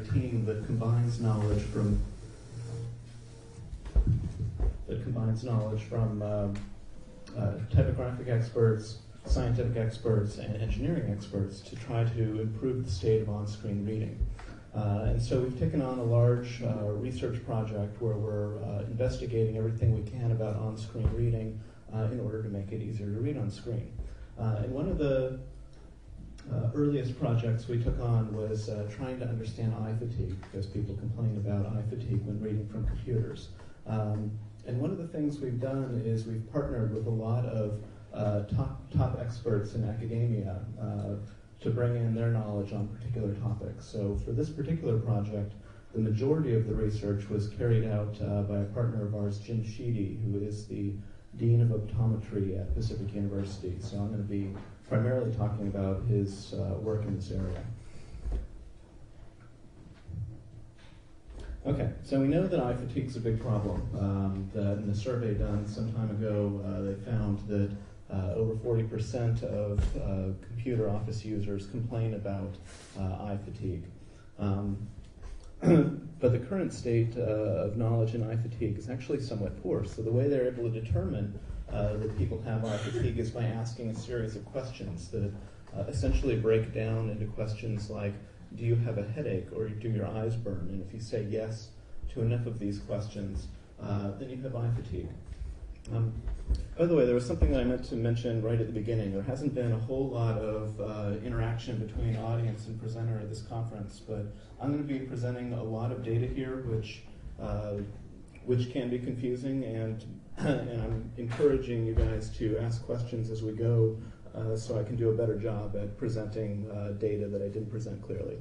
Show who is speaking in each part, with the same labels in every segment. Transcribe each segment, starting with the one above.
Speaker 1: team that combines knowledge from typographic experts, scientific experts, and engineering experts to try to improve the state of on-screen reading. And so we've taken on a large research project where we're investigating everything we can about on-screen reading in order to make it easier to read on screen. And one of the earliest projects we took on was trying to understand eye fatigue, because people complain about eye fatigue when reading from computers. And one of the things we've done is we've partnered with a lot of top experts in academia to bring in their knowledge on particular topics. So for this particular project, the majority of the research was carried out by a partner of ours, Jim Sheedy, who is the Dean of Optometry at Pacific University. So I'm going to be primarily talking about his work in this area. Okay, so we know that eye fatigue is a big problem. That in a survey done some time ago, they found that over 40% of computer office users complain about eye fatigue. But the current state of knowledge in eye fatigue is actually somewhat poor. So the way they're able to determine that people have eye fatigue is by asking a series of questions that essentially break down into questions like, do you have a headache or do your eyes burn? And if you say yes to enough of these questions, then you have eye fatigue. By the way, there was something that I meant to mention right at the beginning. There hasn't been a whole lot of interaction between audience and presenter at this conference, but I'm going to be presenting a lot of data here, which can be confusing, and I'm encouraging you guys to ask questions as we go, so I can do a better job at presenting data that I didn't present clearly.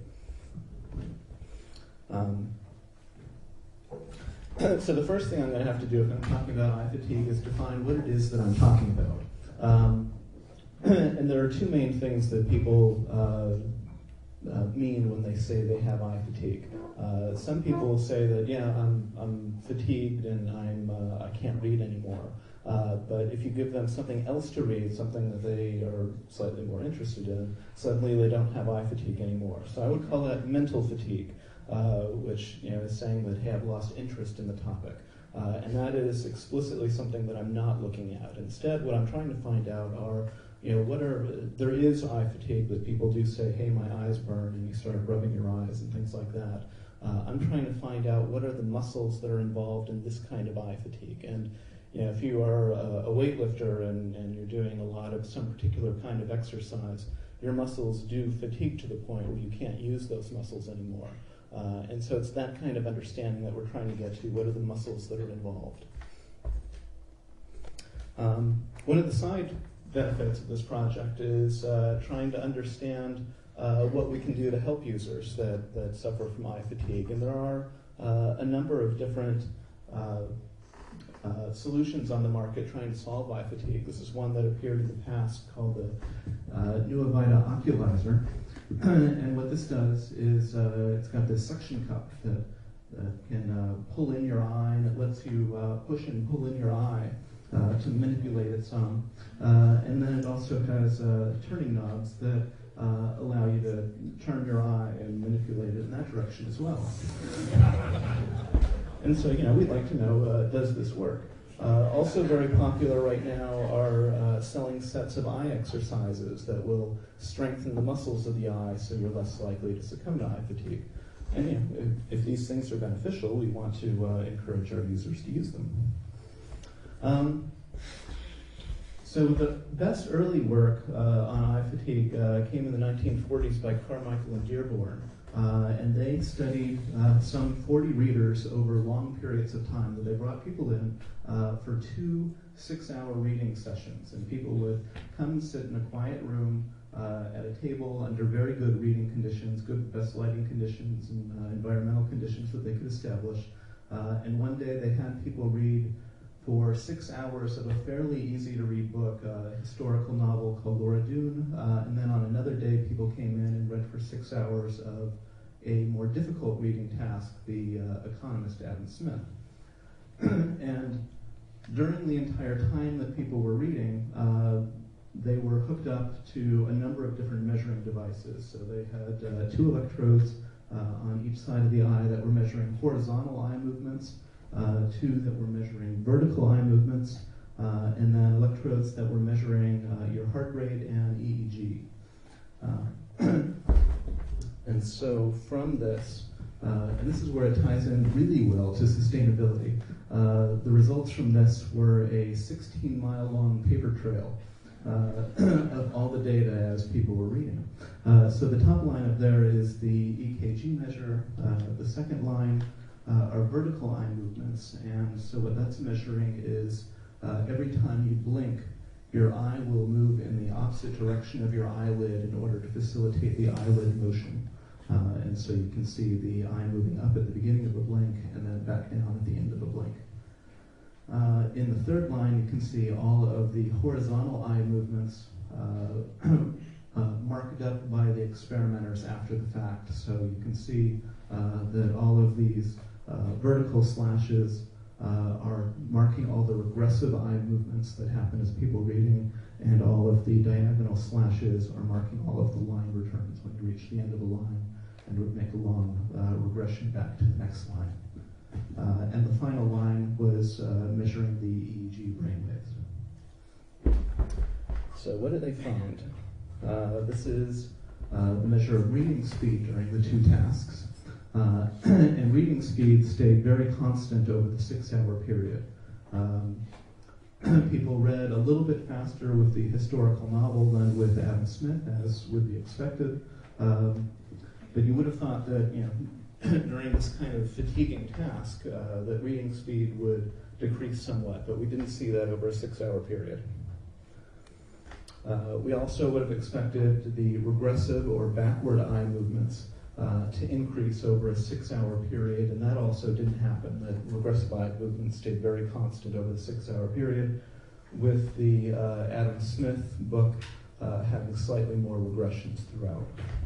Speaker 1: So the first thing I'm going to have to do if I'm talking about eye fatigue is define what it is that I'm talking about. And there are two main things that people mean when they say they have eye fatigue. Some people say that, yeah, I'm fatigued and I can't read anymore. But if you give them something else to read, something that they are slightly more interested in, suddenly they don't have eye fatigue anymore. So I would call that mental fatigue, which is saying that, hey, I've lost interest in the topic. And that is explicitly something that I'm not looking at. Instead, what I'm trying to find out are, there is eye fatigue that people do say, hey, my eyes burn, and you start rubbing your eyes and things like that. I'm trying to find out what are the muscles that are involved in this kind of eye fatigue. And if you are a weightlifter and you're doing a lot of some particular kind of exercise, your muscles do fatigue to the point where you can't use those muscles anymore. And so it's that kind of understanding that we're trying to get to. What are the muscles that are involved? One of the side benefits of this project is trying to understand what we can do to help users that suffer from eye fatigue. And there are a number of different solutions on the market trying to solve eye fatigue. This is one that appeared in the past called the Nuovida Oculizer. And what this does is it's got this suction cup that can pull in your eye, and it lets you push and pull in your eye to manipulate it some. And then it also has turning knobs that allow you to turn your eye and manipulate it in that direction as well. And so, we'd like to know, does this work? Also very popular right now are selling sets of eye exercises that will strengthen the muscles of the eye so you're less likely to succumb to eye fatigue. And if these things are beneficial, we want to encourage our users to use them. So the best early work on eye fatigue came in the 1940s by Carmichael and Dearborn. And they studied some 40 readers over long periods of time. That they brought people in for 2 6-hour reading sessions. And people would come and sit in a quiet room at a table under very good reading conditions, good best lighting conditions and environmental conditions that they could establish. And one day they had people read for 6 hours of a fairly easy-to-read book, a historical novel called Laura Doone, and then on another day people came in and read for 6 hours of a more difficult reading task, The Economist, Adam Smith. And during the entire time that people were reading, they were hooked up to a number of different measuring devices. So they had 2 electrodes on each side of the eye that were measuring horizontal eye movements, 2 that were measuring vertical eye movements, and then electrodes that were measuring your heart rate and EEG. And so from this, and this is where it ties in really well to sustainability, the results from this were a 16-mile-long paper trail of all the data as people were reading. So the top line up there is the EKG measure. The second line are vertical eye movements, and so what that's measuring is every time you blink, your eye will move in the opposite direction of your eyelid in order to facilitate the eyelid motion. And so you can see the eye moving up at the beginning of a blink and then back down at the end of a blink. In the third line, you can see all of the horizontal eye movements marked up by the experimenters after the fact. So you can see that all of these vertical slashes are marking all the regressive eye movements that happen as people reading, and all of the diagonal slashes are marking all of the line returns when you reach the end of a line and would make a long regression back to the next line. And the final line was measuring the EEG brainwaves. So what did they find? This is the measure of reading speed during the 2 tasks. And reading speed stayed very constant over the 6-hour period. People read a little bit faster with the historical novel than with Adam Smith, as would be expected. But you would have thought that, during this kind of fatiguing task, that reading speed would decrease somewhat, but we didn't see that over a 6-hour period. We also would have expected the regressive or backward eye movements to increase over a 6-hour period, and that also didn't happen. The regressive eye movement stayed very constant over the 6-hour period, with the Adam Smith book having slightly more regressions throughout.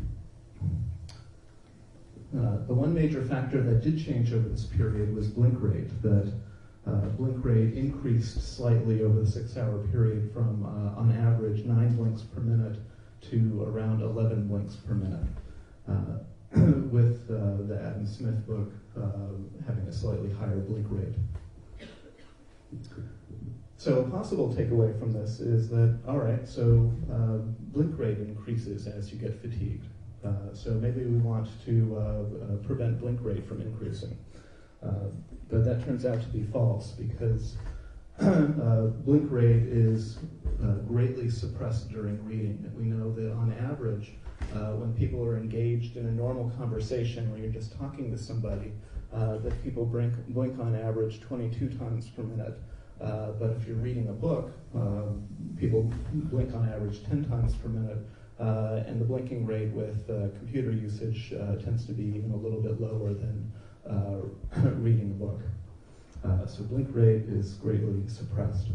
Speaker 1: The one major factor that did change over this period was blink rate. That blink rate increased slightly over the 6-hour period from, on average, 9 blinks per minute to around 11 blinks per minute, with the Adam Smith book having a slightly higher blink rate. So a possible takeaway from this is that, all right, so blink rate increases as you get fatigued. So maybe we want to prevent blink rate from increasing. But that turns out to be false, because blink rate is greatly suppressed during reading. We know that on average, when people are engaged in a normal conversation where you're just talking to somebody, that people blink on average 22 times per minute. But if you're reading a book, people blink on average 10 times per minute. And the blinking rate with computer usage tends to be even a little bit lower than reading a book. So blink rate is greatly suppressed.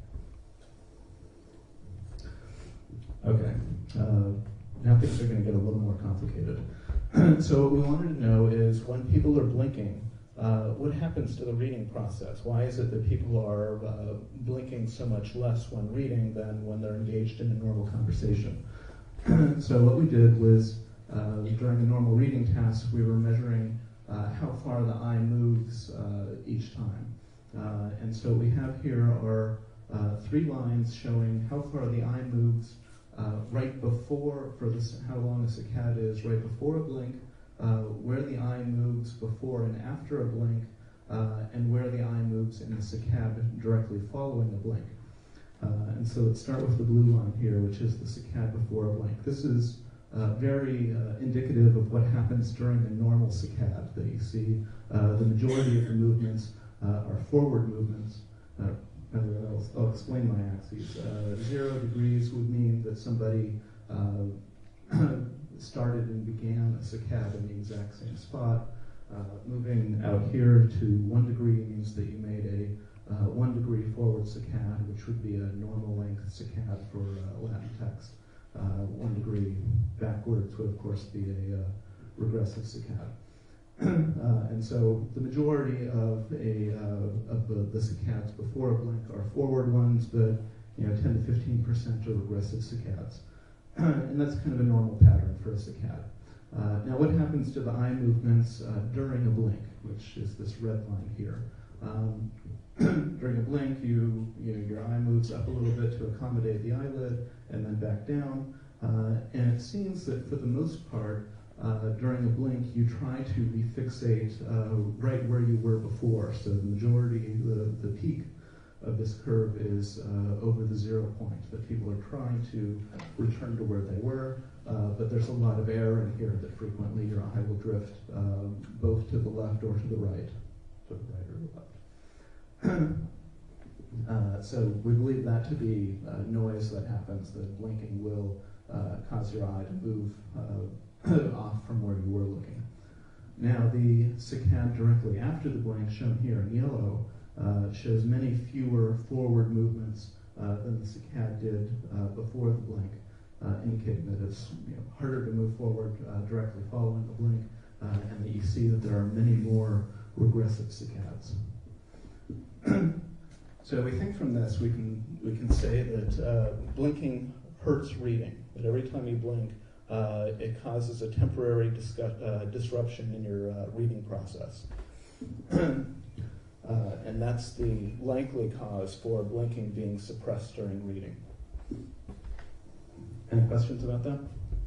Speaker 1: Okay, now things are going to get a little more complicated. So what we wanted to know is, when people are blinking, what happens to the reading process? Why is it that people are blinking so much less when reading than when they're engaged in a normal conversation? So what we did was, during a normal reading task, we were measuring how far the eye moves each time. And so we have here are 3 lines showing how far the eye moves right before, for this, how long a saccade is, right before a blink, where the eye moves before and after a blink, and where the eye moves in the saccade directly following a blink. And so let's start with the blue line here, which is the saccade before a blink. This is very indicative of what happens during a normal saccade, that you see the majority of the movements are forward movements. I'll explain my axes. 0 degrees would mean that somebody started and began a saccade in the exact same spot. Moving out here to 1 degree means that you made a 1 degree forward saccade, which would be a normal length saccade for Latin text. 1 degree backwards would, of course, be a regressive saccade. And so the majority of the saccades before a blink are forward ones, but 10 to 15% are regressive saccades. And that's kind of a normal pattern for a saccade. Now, what happens to the eye movements during a blink, which is this red line here? During a blink, your eye moves up a little bit to accommodate the eyelid, and then back down. And it seems that for the most part, during a blink, you try to refixate right where you were before. So the majority, the peak of this curve is over the 0 point, that people are trying to return to where they were, but there's a lot of error in here that frequently your eye will drift both to the left or to the right, to the right or the left. So we believe that to be noise that happens, that blinking will cause your eye to move off from where you were looking. Now the saccade directly after the blink, shown here in yellow, shows many fewer forward movements than the saccade did before the blink, indicating that it's harder to move forward directly following the blink, and that you see that there are many more regressive saccades. So we think from this we can say that blinking hurts reading. That every time you blink, it causes a temporary disruption in your reading process. And that's the likely cause for blinking being suppressed during reading. Any questions about that?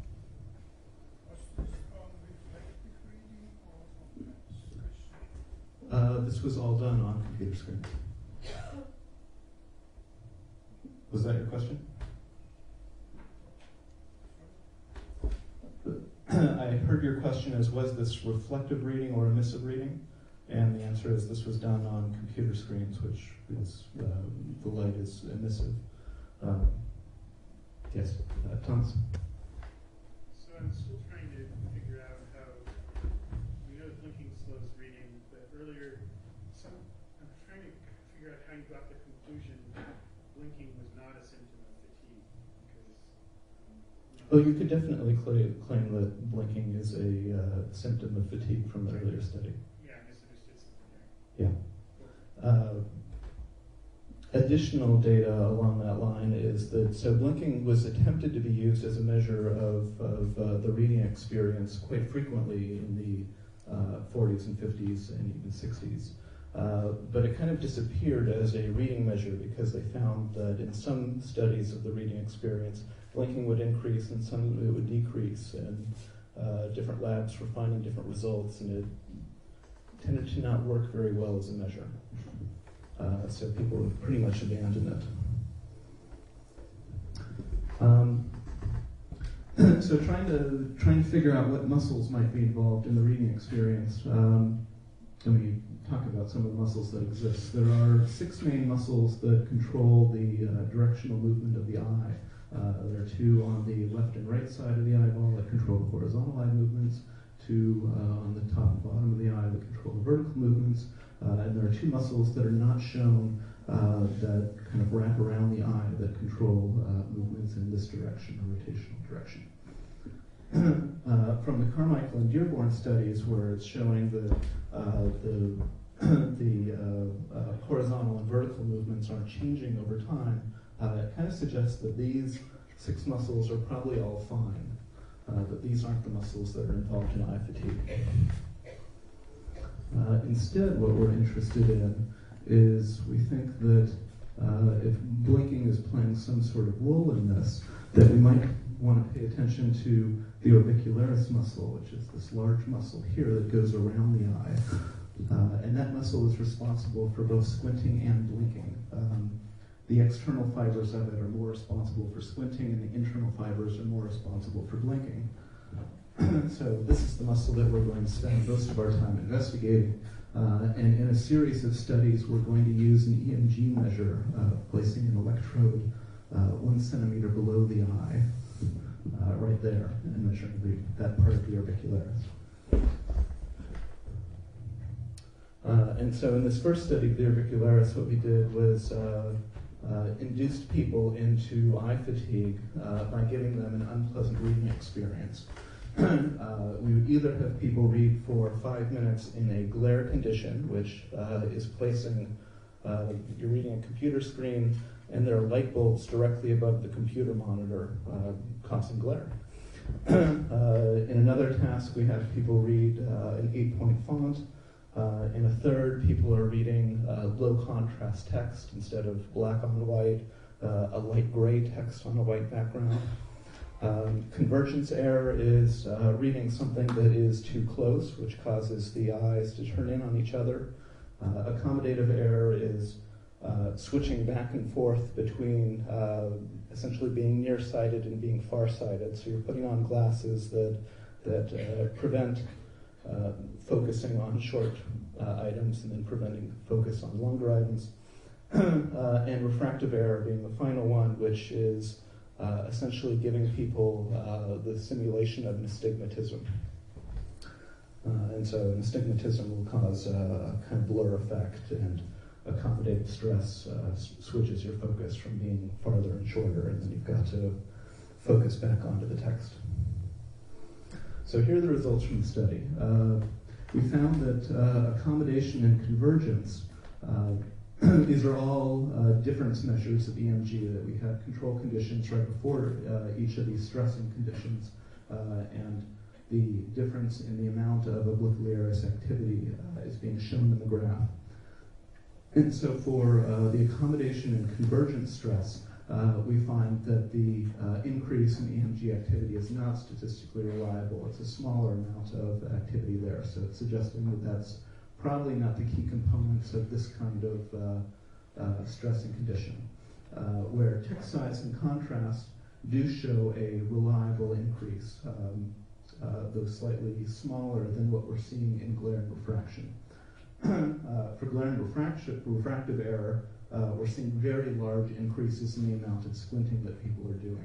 Speaker 1: This was all done on computer screens. Was that your question? I heard your question as, was this reflective reading or emissive reading? And the answer is this was done on computer screens, which is, the light is emissive. Yes, Thomas?
Speaker 2: So I'm still trying to figure out how, we know blinking slows reading, but earlier, I'm trying to figure out how you got the conclusion blinking was not a symptom of fatigue. Because,
Speaker 1: Oh, you could definitely claim that blinking is a symptom of fatigue from the earlier study.
Speaker 2: Yeah, I misunderstood something there.
Speaker 1: Yeah. Additional data along that line is that, so blinking was attempted to be used as a measure of the reading experience quite frequently in the 40s and 50s and even 60s. But it kind of disappeared as a reading measure because they found that in some studies of the reading experience, blinking would increase and some of it would decrease, and different labs were finding different results, and it tended to not work very well as a measure. So people have pretty much abandoned it. So trying to figure out what muscles might be involved in the reading experience. Let me talk about some of the muscles that exist. There are 6 main muscles that control the directional movement of the eye. There are 2 on the left and right side of the eyeball that control the horizontal eye movements, 2 on the top and bottom of the eye that control the vertical movements, and there are 2 muscles that are not shown that kind of wrap around the eye that control movements in this direction, or rotational direction. From the Carmichael and Dearborn studies, where it's showing that the horizontal and vertical movements aren't changing over time, it kind of suggests that these 6 muscles are probably all fine, that these aren't the muscles that are involved in eye fatigue. Instead, what we're interested in is we think that if blinking is playing some sort of role in this, that we might want to pay attention to the orbicularis muscle, which is this large muscle here that goes around the eye. And that muscle is responsible for both squinting and blinking. The external fibers of it are more responsible for squinting, and the internal fibers are more responsible for blinking. So this is the muscle that we're going to spend most of our time investigating. And in a series of studies, we're going to use an EMG measure, placing an electrode 1 centimeter below the eye, right there, and measuring that part of the orbicularis. And so in this first study of the orbicularis, what we did was induced people into eye fatigue by giving them an unpleasant reading experience. We would either have people read for 5 minutes in a glare condition, which is placing, you're reading a computer screen, and there are light bulbs directly above the computer monitor causing glare. In another task, we have people read an 8-point font. In a third, people are reading low contrast text instead of black on white, a light gray text on a white background. Convergence error is reading something that is too close, which causes the eyes to turn in on each other. Accommodative error is switching back and forth between essentially being nearsighted and being farsighted. So you're putting on glasses that prevent focusing on short items and then preventing focus on longer items. And refractive error being the final one, which is essentially giving people the simulation of nystagmatism. And so nystagmatism will cause a kind of blur effect, and accommodative stress switches your focus from being farther and shorter, and then you've got to focus back onto the text. So here are the results from the study. We found that accommodation and convergence, these are all difference measures of EMG, that we had control conditions right before each of these stressing conditions, and the difference in the amount of obliquely iris activity is being shown in the graph. And so for the accommodation and convergence stress, we find that the increase in EMG activity is not statistically reliable. It's a smaller amount of activity there, so it's suggesting that that's probably not the key components of this kind of stressing condition, where text size and contrast do show a reliable increase, though slightly smaller than what we're seeing in glare and refraction. For glare and refractive error, we're seeing very large increases in the amount of squinting that people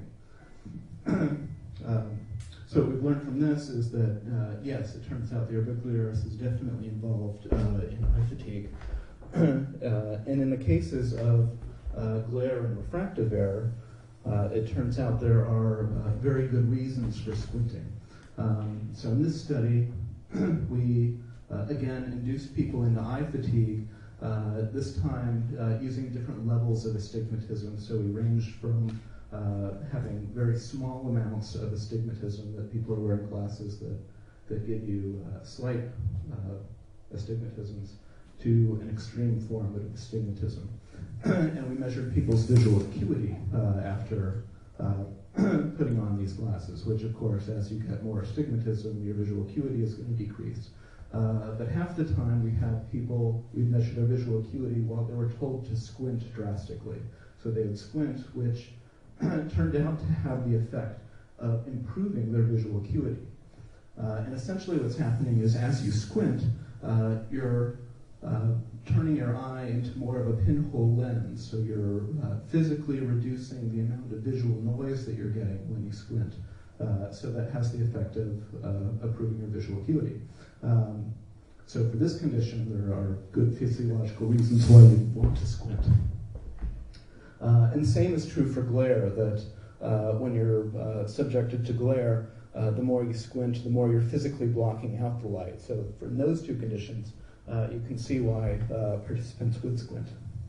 Speaker 1: are doing. So what we've learned from this is that, yes, it turns out the oblique iris is definitely involved in eye fatigue. And in the cases of glare and refractive error, it turns out there are very good reasons for squinting. So in this study, we again induced people into eye fatigue, this time using different levels of astigmatism. So we ranged from having very small amounts of astigmatism, that people are wearing glasses that give you slight astigmatisms, to an extreme form of astigmatism. And we measured people's visual acuity after putting on these glasses, which of course, as you get more astigmatism, your visual acuity is going to decrease. But half the time we measured their visual acuity while they were told to squint drastically. So they would squint, which turned out to have the effect of improving their visual acuity. And essentially what's happening is, as you squint, you're turning your eye into more of a pinhole lens. So you're physically reducing the amount of visual noise that you're getting when you squint. So that has the effect of improving your visual acuity. So for this condition, there are good physiological reasons why you want to squint. And same is true for glare, that when you're subjected to glare, the more you squint, the more you're physically blocking out the light. So for those two conditions, you can see why participants would squint.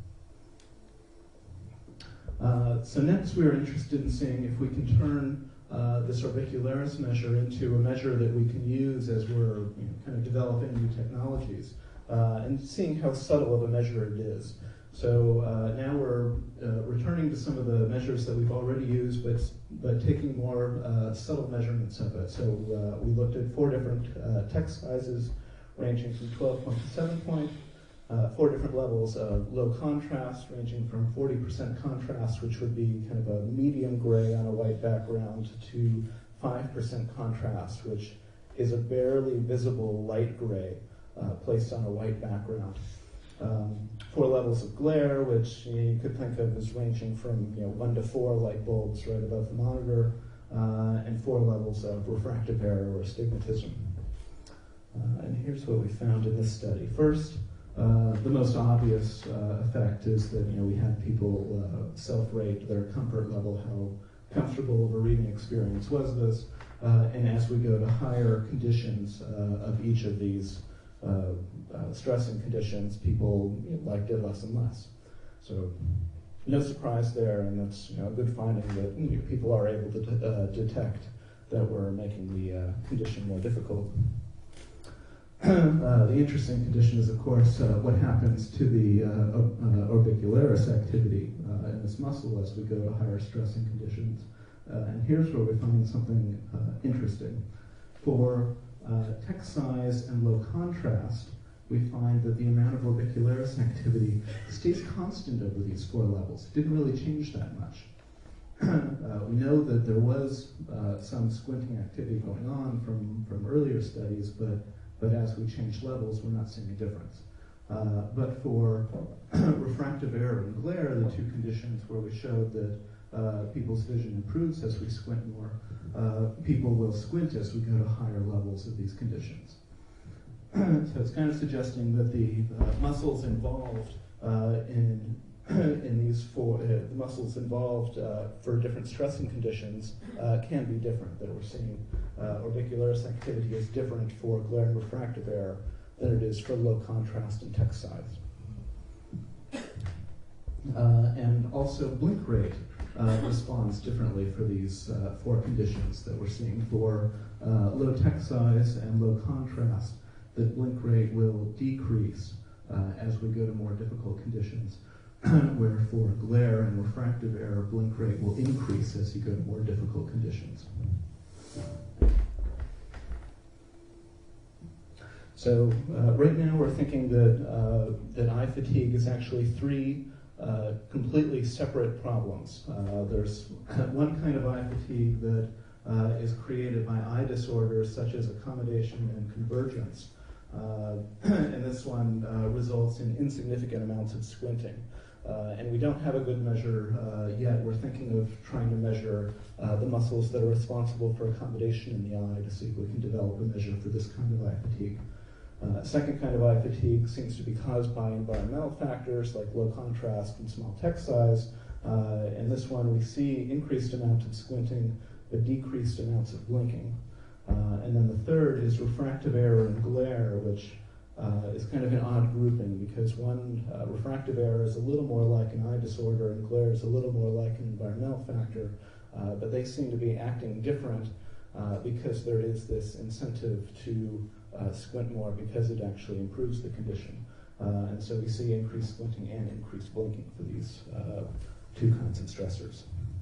Speaker 1: So next we're interested in seeing if we can turn this orbicularis measure into a measure that we can use as we're kind of developing new technologies, and seeing how subtle of a measure it is. So now we're returning to some of the measures that we've already used, but taking more subtle measurements of it. So we looked at 4 different text sizes, ranging from 12 point to 7 point, 4 different levels of low contrast, ranging from 40% contrast, which would be kind of a medium gray on a white background, to 5% contrast, which is a barely visible light gray placed on a white background. 4 levels of glare, which you could think of as ranging from 1 to 4 light bulbs right above the monitor, and 4 levels of refractive error or astigmatism. And here's what we found in this study. First, the most obvious effect is that we had people self-rate their comfort level, how comfortable of a reading experience was this, and as we go to higher conditions of each of these stressing conditions, people liked it less and less. So no surprise there, and that's a good finding that people are able to detect that were making the condition more difficult. The interesting condition is, of course, what happens to the orbicularis activity in this muscle as we go to higher stressing conditions. And here's where we find something interesting. For text size and low contrast, we find that the amount of orbicularis activity stays constant over these 4 levels. It didn't really change that much. We know that there was some squinting activity going on from earlier studies, but as we change levels, we're not seeing a difference. But for refractive error and glare, the 2 conditions where we showed that people's vision improves as we squint more, people will squint as we go to higher levels of these conditions. So it's kind of suggesting that the muscles involved in these 4, the muscles involved for different stressing conditions can be different, that we're seeing orbicularis activity is different for glare and refractive error than it is for low contrast and text size. And also blink rate responds differently for these 4 conditions that we're seeing. For low text size and low contrast, the blink rate will decrease as we go to more difficult conditions, where for glare and refractive error, blink rate will increase as you go to more difficult conditions. So right now we're thinking that eye fatigue is actually 3 completely separate problems. There's one kind of eye fatigue that is created by eye disorders such as accommodation and convergence. And this one results in insignificant amounts of squinting. And we don't have a good measure yet. We're thinking of trying to measure the muscles that are responsible for accommodation in the eye to see if we can develop a measure for this kind of eye fatigue. Second kind of eye fatigue seems to be caused by environmental factors like low contrast and small text size. In this one, we see increased amounts of squinting, but decreased amounts of blinking. And then the third is refractive error and glare, which is kind of an odd grouping because refractive error is a little more like an eye disorder and glare is a little more like an environmental factor, but they seem to be acting different because there is this incentive to squint more because it actually improves the condition. And so we see increased squinting and increased blinking for these 2 kinds of stressors.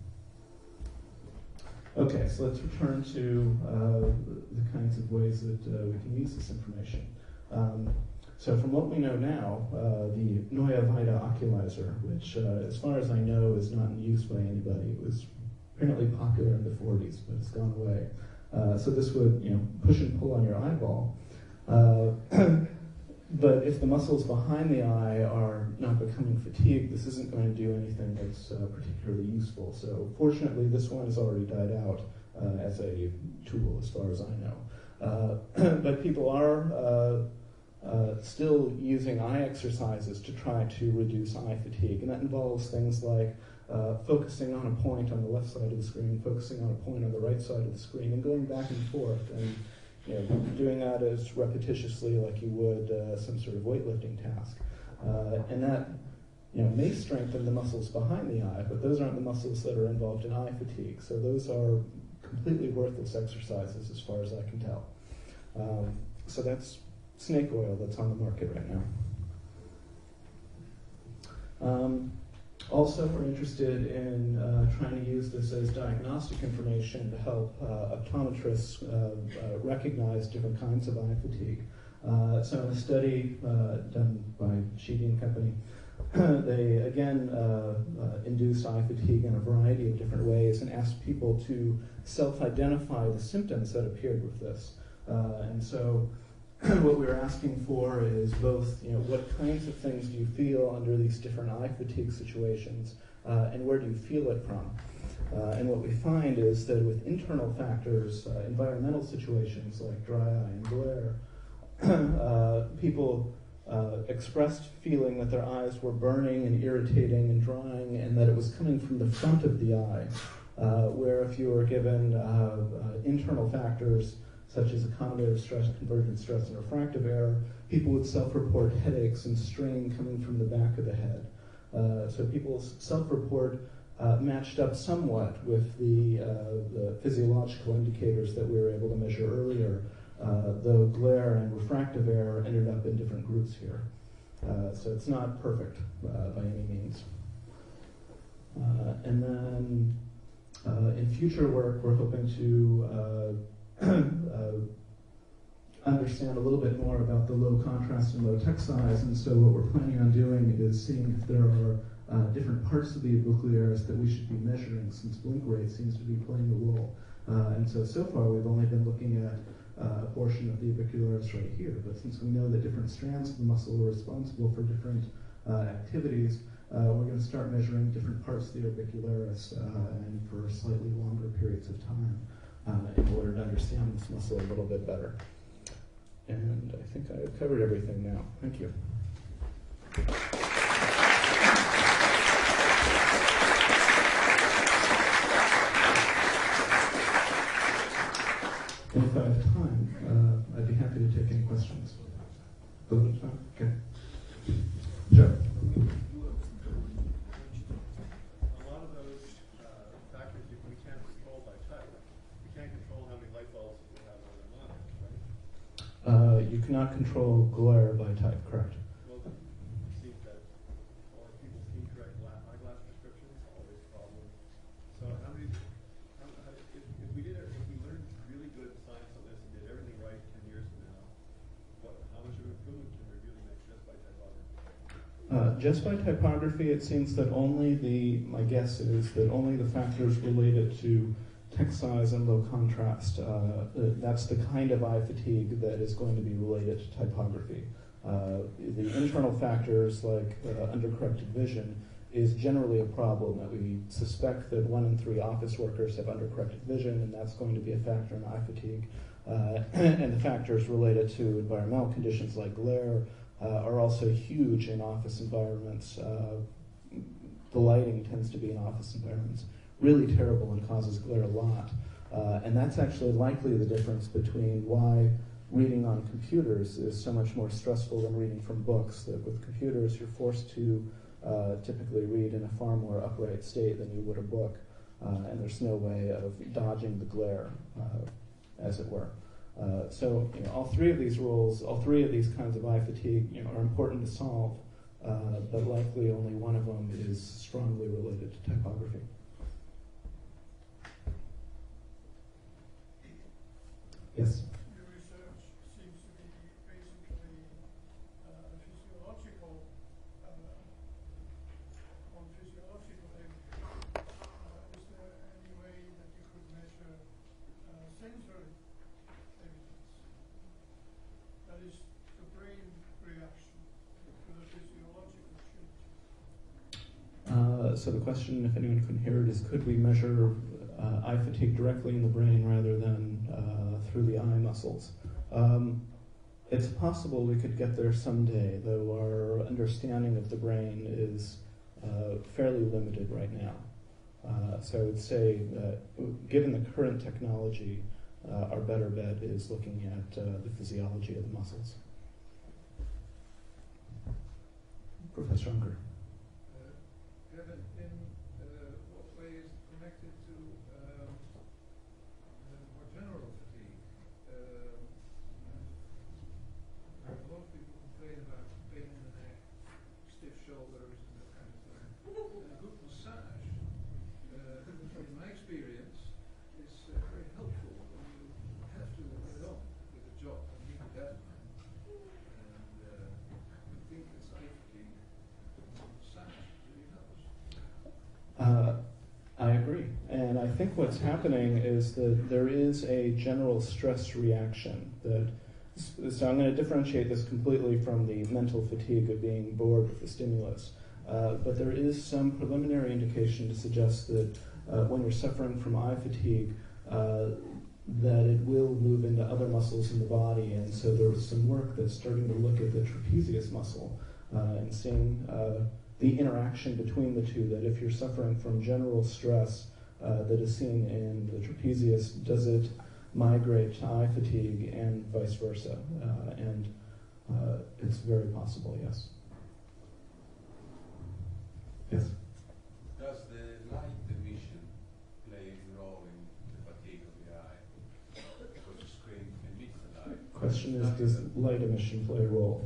Speaker 1: Okay, so let's return to the kinds of ways that we can use this information. So from what we know now, the Neue Weide Oculizer, which as far as I know is not in use by anybody, it was apparently popular in the 40s, but it's gone away. So this would, push and pull on your eyeball. But if the muscles behind the eye are not becoming fatigued, this isn't going to do anything that's particularly useful. So fortunately, this one has already died out as a tool, as far as I know. But people are still using eye exercises to try to reduce eye fatigue, and that involves things like focusing on a point on the left side of the screen, focusing on a point on the right side of the screen, and going back and forth, and doing that as repetitiously like you would some sort of weightlifting task. And that may strengthen the muscles behind the eye, but those aren't the muscles that are involved in eye fatigue. So those are completely worthless exercises as far as I can tell. So that's snake oil that's on the market right now. Also, we're interested in trying to use this as diagnostic information to help optometrists recognize different kinds of eye fatigue. So in a study done by Sheedy and Company, they again induced eye fatigue in a variety of different ways and asked people to self-identify the symptoms that appeared with this. And so what we were asking for is both, what kinds of things do you feel under these different eye fatigue situations, and where do you feel it from? And what we find is that with internal factors, environmental situations like dry eye and glare, people expressed feeling that their eyes were burning and irritating and drying, and that it was coming from the front of the eye, where if you were given internal factors such as accommodative stress, convergent stress, and refractive error, people would self-report headaches and strain coming from the back of the head. So people self-report matched up somewhat with the physiological indicators that we were able to measure earlier, though glare and refractive error ended up in different groups here. So it's not perfect by any means. And then in future work, we're hoping to understand a little bit more about the low contrast and low text size. And so what we're planning on doing is seeing if there are different parts of the nuclearis that we should be measuring, since blink rate seems to be playing a role. And so far we've only been looking at a portion of the orbicularis right here, but since we know that different strands of the muscle are responsible for different activities, we're going to start measuring different parts of the orbicularis and for slightly longer periods of time in order to understand this muscle a little bit better. And I think I've covered everything now. Thank you. And if I have time, I'd be happy to take any questions. A little bit of time? Okay. Joe.
Speaker 3: A lot of those factors we can't control by type. We can't control how many light bulbs we have on the monitor, right?
Speaker 1: You cannot control glare by type, correct?
Speaker 3: Well, it seems that a lot of people's incorrect eyeglass prescriptions always problem. So how many? If we learned really good science on this and did everything right 10 years from now, how much of an improvement can we really make just by typography?
Speaker 1: Just by typography, it seems that my guess is that only the factors related to text size and low contrast, that's the kind of eye fatigue that is going to be related to typography. The internal factors like undercorrected vision is generally a problem that we suspect that 1 in 3 office workers have undercorrected vision, and that's going to be a factor in eye fatigue. And the factors related to environmental conditions like glare are also huge in office environments. The lighting tends to be in office environments really terrible and causes glare a lot. And that's actually likely the difference between why reading on computers is so much more stressful than reading from books. That with computers, you're forced to typically read in a far more upright state than you would a book. And there's no way of dodging the glare, as it were. So all three of these rules, all three of these kinds of eye fatigue are important to solve, but likely only one of them is strongly related to typography. Yes?
Speaker 4: Your research seems to be basically physiological, on physiological evidence. Is there any way that you could measure sensory evidence? That is the brain reaction to the physiological changes.
Speaker 1: So the question, if anyone can hear it, is could we measure eye fatigue directly in the brain rather than through the eye muscles? It's possible we could get there someday, though our understanding of the brain is fairly limited right now. So I would say, given the current technology, our better bet is looking at the physiology of the muscles. Professor Unger.
Speaker 5: Kevin, in what way is it connected to more general fatigue? A lot of people complain about pain in the neck, stiff shoulders, and that kind of thing. And a good massage, in my experience, is very helpful when you have to get on with a job and need a deadline. And I think it's eye fatigue. Massage really helps.
Speaker 1: I agree. And I think what's happening is that there is a general stress reaction so I'm going to differentiate this completely from the mental fatigue of being bored with the stimulus. But there is some preliminary indication to suggest that when you're suffering from eye fatigue, that it will move into other muscles in the body. And so there was some work that's starting to look at the trapezius muscle and seeing the interaction between the two, that if you're suffering from general stress that is seen in the trapezius, does it migrate to eye fatigue and vice versa? And it's very possible, yes. Yes?
Speaker 6: Does the light
Speaker 1: light emission play a role?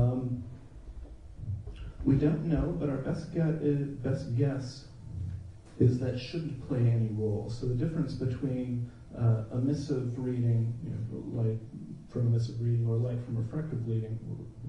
Speaker 1: We don't know, but our best guess is that shouldn't play any role. So the difference between emissive reading, light from emissive reading, or light from reflective reading,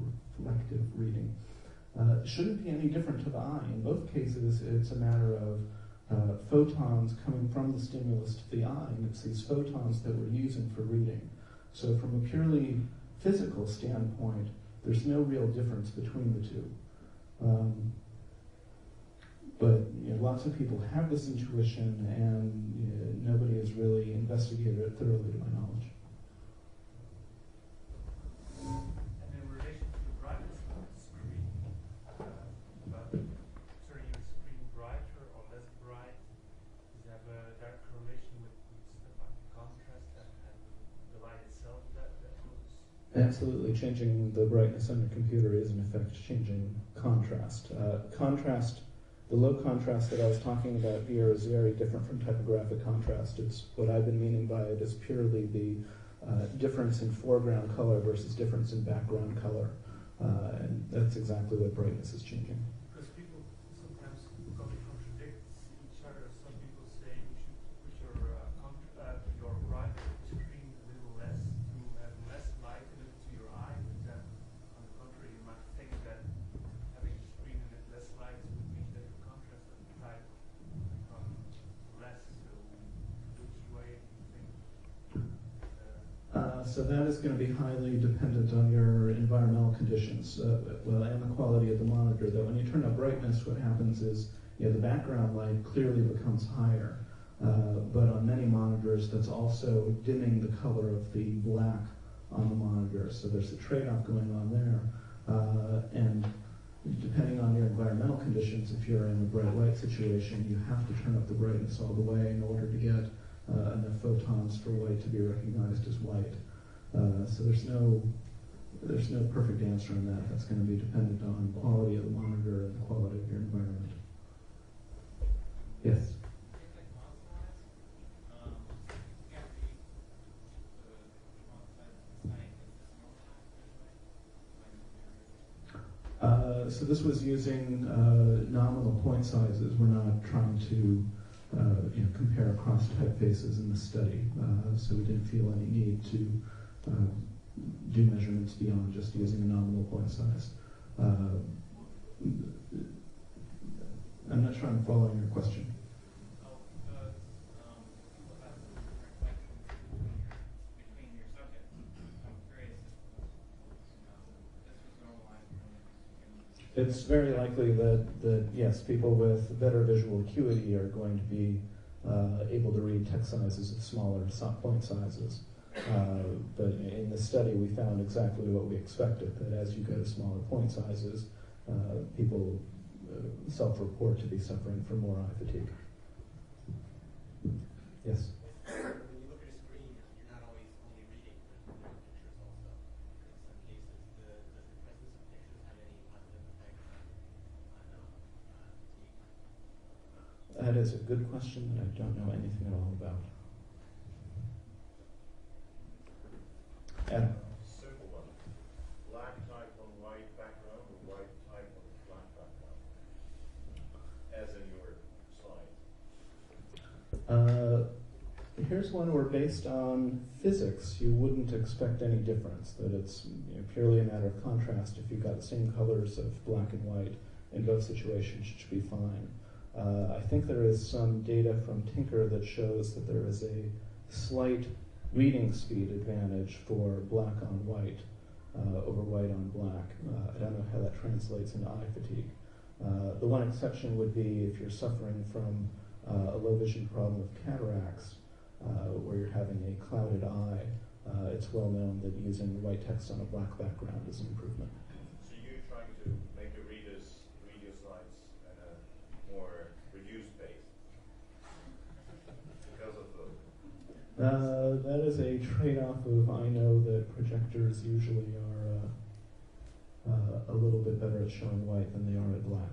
Speaker 1: shouldn't be any different to the eye. In both cases, it's a matter of photons coming from the stimulus to the eye, and it's these photons that we're using for reading. So from a purely physical standpoint, there's no real difference between the two. But lots of people have this intuition, and nobody has really investigated it thoroughly, to my knowledge.
Speaker 6: And in relation to the brightness of the screen, about turning your screen brighter or less bright, does it have a direct correlation with stuff like the contrast and the light itself that moves?
Speaker 1: Absolutely. Changing the brightness on your computer is, in effect, changing contrast. The low contrast that I was talking about here is very different from typographic contrast. It's what I've been meaning by it is purely the difference in foreground color versus difference in background color. And that's exactly what brightness is changing.
Speaker 6: Because people sometimes probably contradict each other. Some people say you should put your bright screen a little less to have less light in it to your eye. But then, on the contrary, you might think that having the screen in it less light would mean that the contrast of the type become less. So, which way do you think?
Speaker 1: So that is going to be highly dependent on your environmental conditions, and the quality of the monitor. Though when you turn up brightness, what happens is the background light clearly becomes higher. But on many monitors, that's also dimming the color of the black on the monitor. So there's a trade-off going on there. And depending on your environmental conditions, if you're in a bright light situation, you have to turn up the brightness all the way in order to get enough photons for white to be recognized as white. So there's no perfect answer on that. That's going to be dependent on the quality of the monitor and the quality of your environment. Yes? So this was using nominal point sizes. We're not trying to compare across typefaces in the study. So we didn't feel any need to do measurements beyond just using a nominal point size. I'm not sure I'm following your question. It's very likely that yes, people with better visual acuity are going to be able to read text sizes of smaller point sizes. But in the study, we found exactly what we expected, that as you go to smaller point sizes, people self-report to be suffering from more eye fatigue. Yes?
Speaker 7: When you look at a screen, you're not always only reading, but you're looking at pictures also. In some cases, does the presence of pictures have any positive effect on fatigue?
Speaker 1: That is a good question that I don't know anything at all about. Adam?
Speaker 8: Simple one. Black type on white background or white type on black background? As in your slide.
Speaker 1: Here's one where, based on physics, you wouldn't expect any difference, that it's purely a matter of contrast. If you've got the same colors of black and white in both situations, it should be fine. I think there is some data from Tinker that shows that there is a slight reading speed advantage for black on white over white on black. I don't know how that translates into eye fatigue. The one exception would be if you're suffering from a low vision problem of cataracts, where you're having a clouded eye. It's well known that using white text on a black background is an improvement.
Speaker 8: So you're trying to make your readers read your slides at a more reduced pace because of the...
Speaker 1: That is a trade-off of, I know that projectors usually are a little bit better at showing white than they are at black.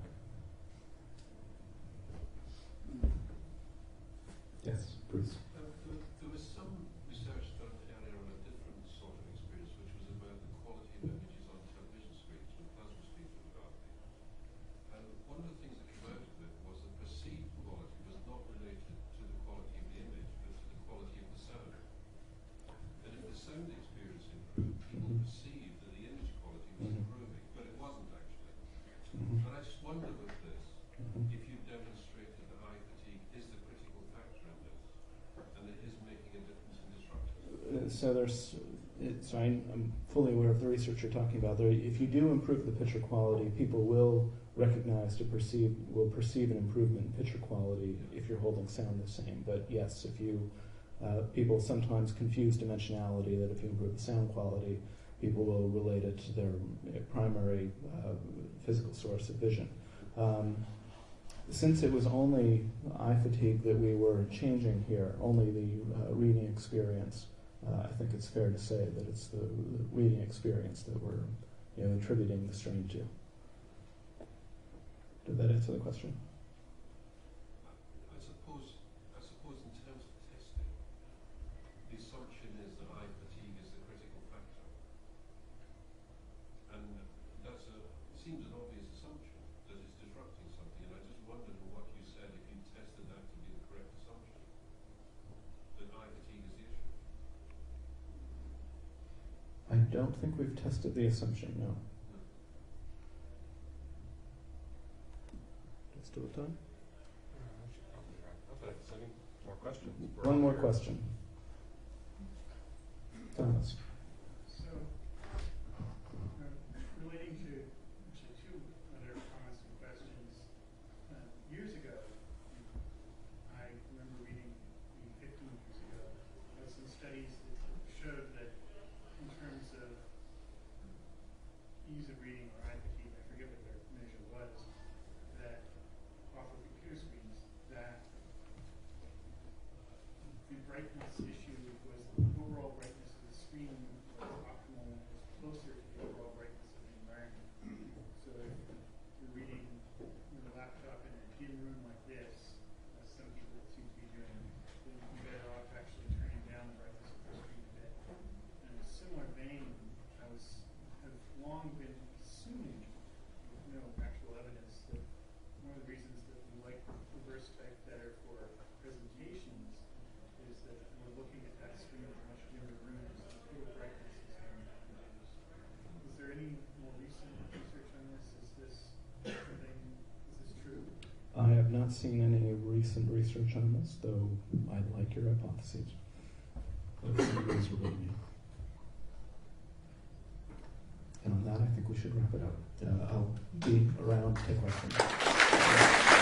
Speaker 1: Yes, Bruce.
Speaker 9: There was some research done earlier on a different sort of experience, which was about the quality
Speaker 1: so I'm fully aware of the research you're talking about. If you do improve the picture quality, people will perceive an improvement in picture quality if you're holding sound the same. But yes, if you people sometimes confuse dimensionality, that if you improve the sound quality, people will relate it to their primary physical source of vision. Since it was only eye fatigue that we were changing here, only the reading experience, I think it's fair to say that it's the reading experience that we're attributing the strain to. Did that answer the question?
Speaker 9: I suppose in terms of testing, the assumption is that eye fatigue is the critical factor. And seems an obvious assumption that it's disrupting something, and I just wondered from what you said if you tested that to be the correct assumption, that eye fatigue is the issue.
Speaker 1: I don't think we've tested the assumption, no. Still have time?
Speaker 9: Any more questions?
Speaker 1: One more question. Thomas.
Speaker 2: So, relating to actually two other comments and questions, years ago, I remember reading 15 years ago, some studies that showed that in terms of ease of reading or eye fatigue, I forget what their measure was, that off of computer screens, that the brightness issue was the overall brightness of the screen was optimal, was closer to the overall brightness of the environment. So if you're reading with a laptop in a dim room like this, as some people seem to be doing, then you'd be better off actually turning down the brightness of the screen a bit. In a similar vein, have long been assuming, with no actual evidence, that one of the reasons that we like reverse spec better for presentations is that we're looking at that screen in much dimmer rooms, the total brightness is going to be reduced. Is there any more recent research on this? Is this true?
Speaker 1: I have not seen any recent research on this, though I like your hypotheses. And on that, I think we should wrap it up. I'll be around to take questions.